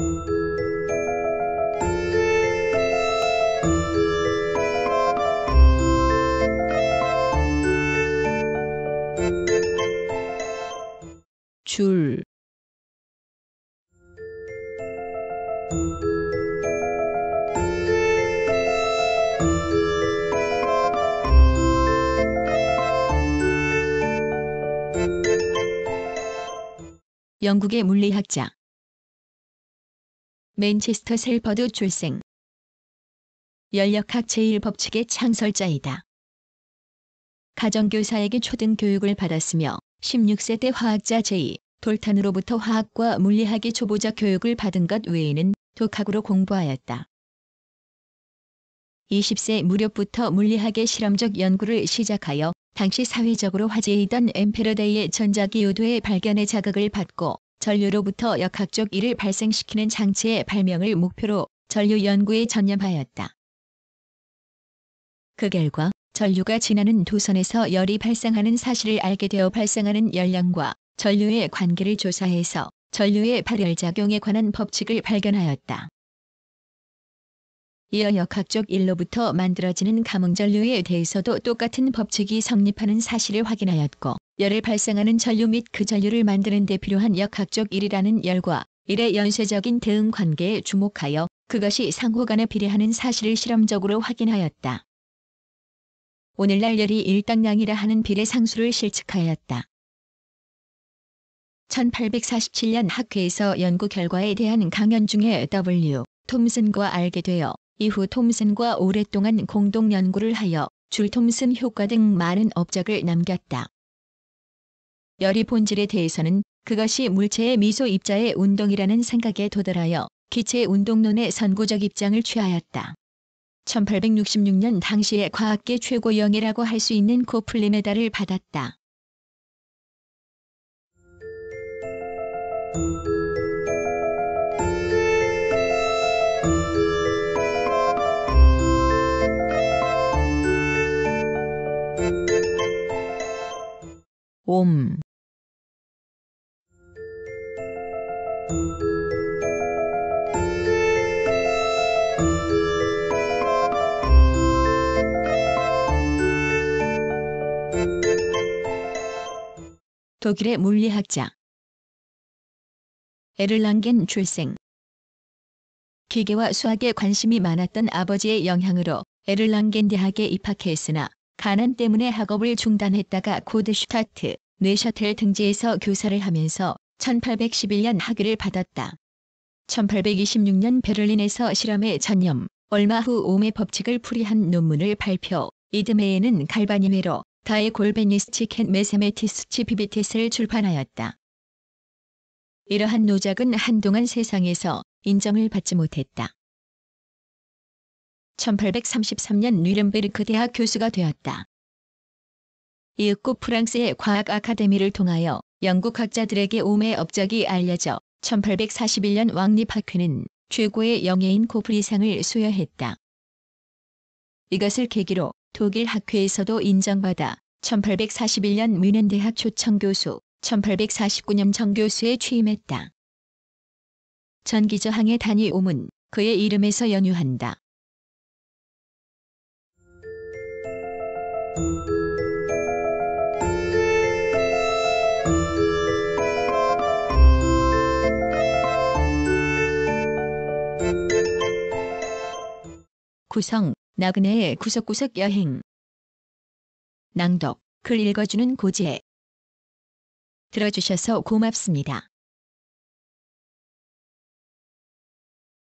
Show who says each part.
Speaker 1: 줄, 영국의 물리학자 맨체스터 셀퍼드 출생. 연력학 제1법칙의 창설자이다. 가정교사에게 초등교육을 받았으며 16세 때 화학자 제2 돌탄으로부터 화학과 물리학의 초보자 교육을 받은 것 외에는 독학으로 공부하였다. 20세 무렵부터 물리학의 실험적 연구를 시작하여 당시 사회적으로 화제이던 엠페러데이의 전자기요도의 발견의 자극을 받고 전류로부터 역학적 일을 발생시키는 장치의 발명을 목표로 전류 연구에 전념하였다. 그 결과 전류가 지나는 도선에서 열이 발생하는 사실을 알게 되어 발생하는 열량과 전류의 관계를 조사해서 전류의 발열작용에 관한 법칙을 발견하였다. 이어 역학적 일로부터 만들어지는 감응전류에 대해서도 똑같은 법칙이 성립하는 사실을 확인하였고, 열을 발생하는 전류 및 그 전류를 만드는 데 필요한 역학적 일이라는 열과 일의 연쇄적인 대응 관계에 주목하여 그것이 상호간에 비례하는 사실을 실험적으로 확인하였다. 오늘날 열이 일당량이라 하는 비례 상수를 실측하였다. 1847년 학회에서 연구 결과에 대한 강연 중에 W. 톰슨과 알게 되어 이후 톰슨과 오랫동안 공동 연구를 하여 줄 톰슨 효과 등 많은 업적을 남겼다. 열의 본질에 대해서는 그것이 물체의 미소 입자의 운동이라는 생각에 도달하여 기체 운동론의 선구적 입장을 취하였다. 1866년 당시의 과학계 최고영예라고 할 수 있는 코플리 메달을 받았다. 옴, 독일의 물리학자 에를랑겐 출생. 기계와 수학에 관심이 많았던 아버지의 영향으로 에를랑겐 대학에 입학했으나 가난 때문에 학업을 중단했다가 고드슈타트, 뇌셔텔 등지에서 교사를 하면서 1811년 학위를 받았다. 1826년 베를린에서 실험에 전념, 얼마 후 옴의 법칙을 풀이한 논문을 발표, 이듬해에는 갈바니메로 다의 골베니스치켄 매세메티스치 비비테스를 출판하였다. 이러한 노작은 한동안 세상에서 인정을 받지 못했다. 1833년 뉘른베르크 대학 교수가 되었다. 이윽고 프랑스의 과학 아카데미를 통하여 영국 학자들에게 옴의 업적이 알려져 1841년 왕립학회는 최고의 영예인 코프리상을 수여했다. 이것을 계기로 독일 학회에서도 인정받아 1841년 뮌헨대학 초청교수, 1849년 정교수에 취임했다. 전기저항의 단위 옴은 그의 이름에서 연유한다. 구성, 나그네의 구석구석 여행. 낭독, 글 읽어주는 고지혜. 들어주셔서 고맙습니다.